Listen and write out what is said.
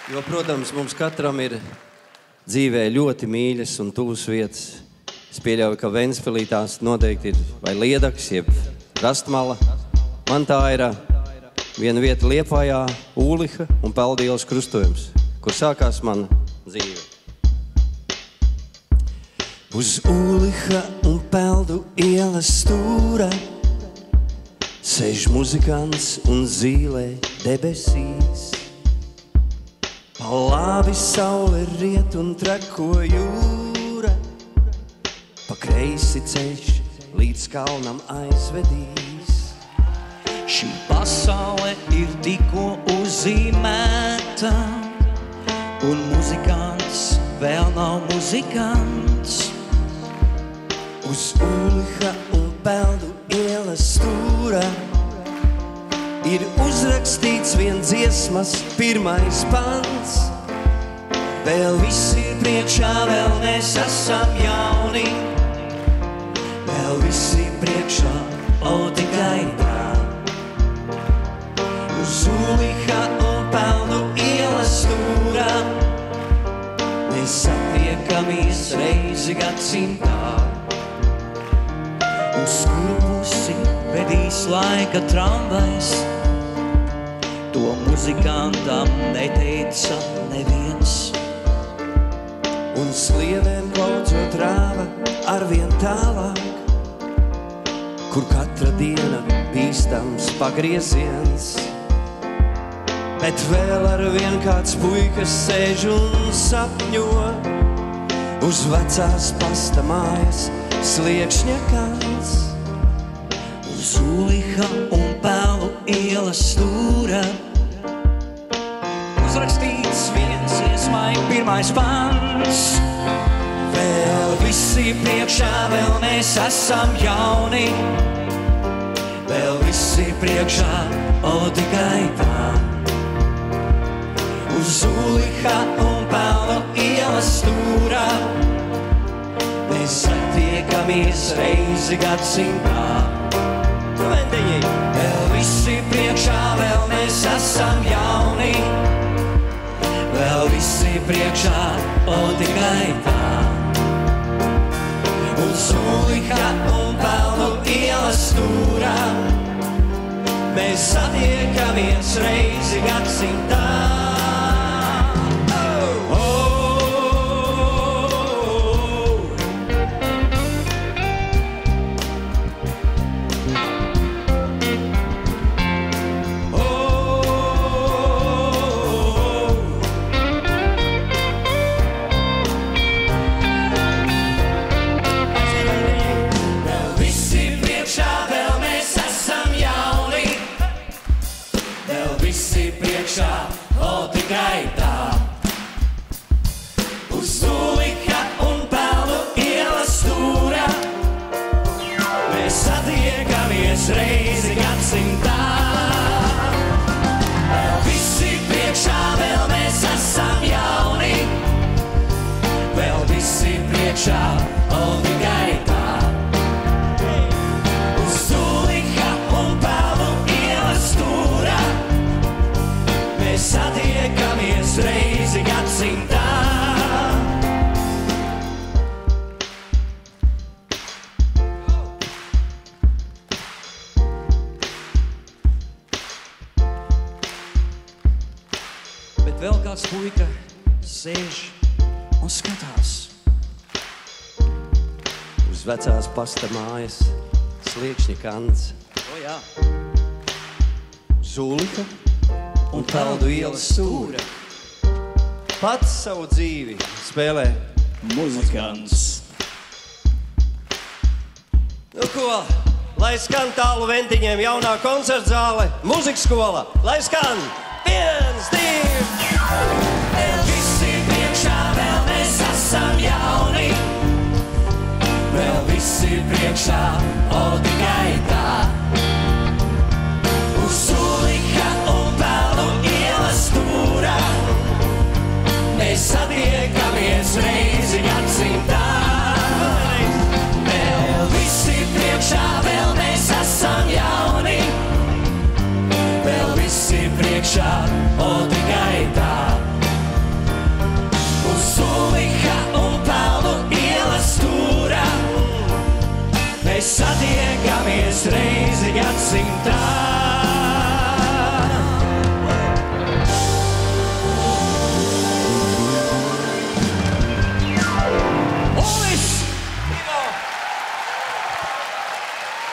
Jo, protams, mums katram ir dzīvē ļoti mīļas un tuvas vietas. Es pieļauju, ka Ventspilī tās noteikti ir vai Liedaks, jeb Rastmala. Man tā ir viena vieta Liepājā, Ūliha un Peldu ielas krustojums, kur sākās mana dzīve. Uz Ūliha un Peldu ielas stūra sēž muzikants un zīlē debesīs. Pa labi saule riet un trako jūra, pa kreisi ceļš līdz kalnam aizvedīs. Šī pasaule ir tikko uzzīmēta, un muzikants vēl nav muzikants. Uz Ūliha un Peldu ielas stūra ir uzrakstīts vien dziesmas pirmais pants. Vēl viss ir priekšā, vēl mēs esam jauni. Vēl viss ir priekšā, o tikai tā. Uz Ūliha un Peldu ielas stūra mēs satiekamies reizi gadsimtā. Uz kuru pusi vedīs laika tramvajs, to muzikantam neteica neviens. Un slievēm klaucot rāva arvien tālāk, kur katra diena bīstams pagrieziens. Bet vēl arvien kāds puikas sēž un sapņo uz vecās pasta mājas sliekšņa kāds. Uz Ūliha un Peldu ielas stūra uzrakstīts viens iesmai pirmais pants. Vēl Visi priekšā, vēl mēs esam jauni. Vēl visi priekšā, o tikai tā. uz Ūliha un Peldu ielas stūra mēs satiekamies reizi gadsimtā. Vendeņi! Vēl visi priekšā, vēl mēs esam jauni. Vēl visi priekšā, o tikai tā. Uz Ūliha un Peldu ielas stūra mēs satiekamies reizi gadsimtā. O tikai tā. Uz Ūliha un Peldu ielas stūra mēs satiekamies reizi gadsimtā. Vēl visi priekšā, vēl mēs esam jauni. Vēl visi priekšā, o tikai tā. Uz Ūliha un Peldu ielas stūra mēs satiekamies reizi gadsimtā. Bet vēl kāds puika sēž un skatās. Uz vecās pasta mājas sliekšņa kants. O jā. Uz Ūliha un Peldu ielas stūra pats savu dzīvi spēlē Muzikants. Nu ko, lai skan tālu ventiņiem jaunā koncertzāle, muzikas skola, lai skan 1, 2. Vēl visi priekšā, vēl mēs esam jauni. Vēl visi priekšā, o tikai tā. Uz Ūliha un Peldu ielas stūra mēs satiekamies reizi gadsimtā. Vēl visi priekšā, vēl mēs esam jauni. Vēl visi priekšā, o tikai tā. Mēs satiekamies reizi gadsimtā.